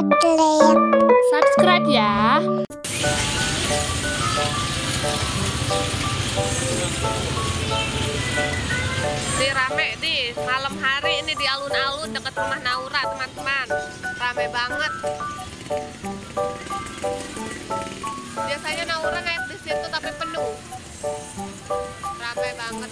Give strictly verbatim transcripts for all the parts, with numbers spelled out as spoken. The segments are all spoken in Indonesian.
klik subscribe ya. Di rame di malam hari ini di alun-alun dekat rumah Naura, teman-teman. Rame banget. Biasanya Naura naik di situ tapi penuh. Rame banget.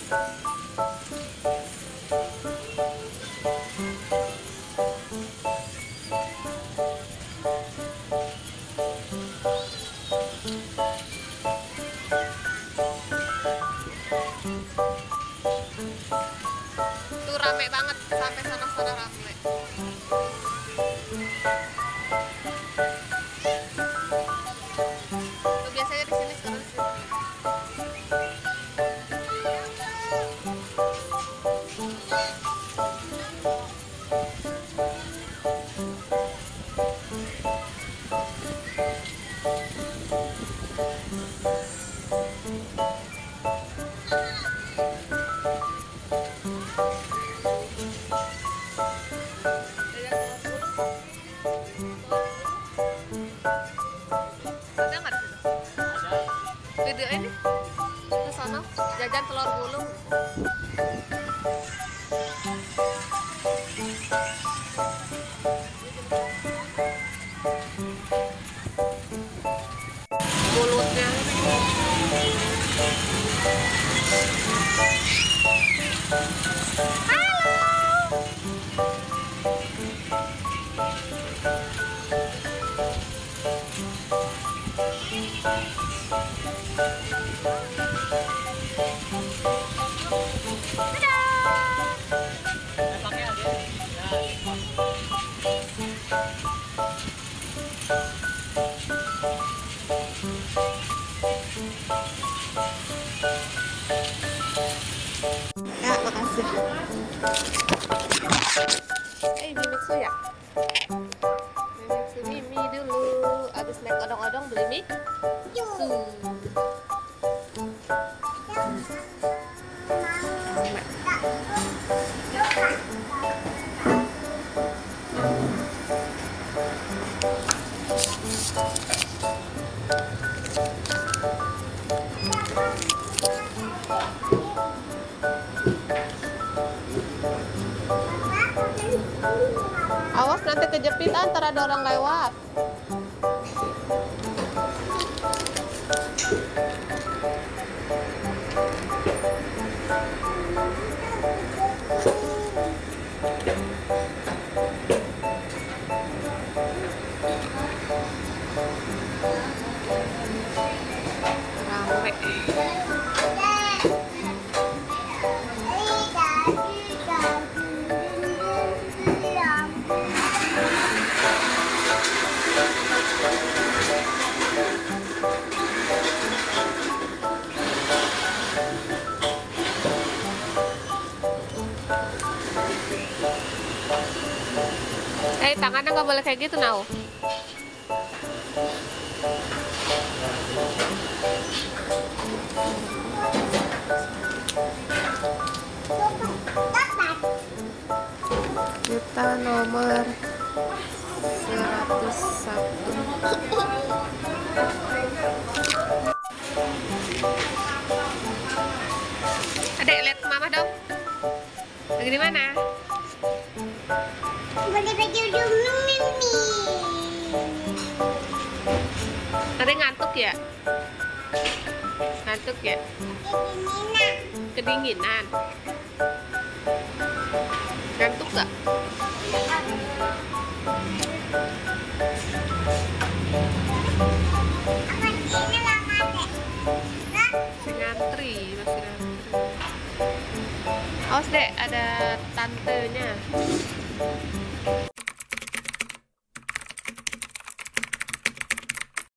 Tuh rame banget sampai sana-sana rame. Tuh biasanya di sini sekarang sih. Ada nggak di situ? Video ini ke sono jajan telur gulung. Mulutnya ya, makasih. Eh, Mimiksu ya? Mimiksu Mimi dulu. Abis naik odong-odong beli Mimiksu. Awas nanti kejepit antara ada orang lewat. Rame. Eh, tangannya nggak boleh kayak gitu, Nau. Kita nomor seratus satu. Adek, lihat mama dong. Lagi di mana? boleh baju dulu Mimi. Adek ngantuk ya? Ngantuk ya? Kedinginan. Ngantuk gak? Masih ngantri, masih ngantri. Awas dek, ada tantenya.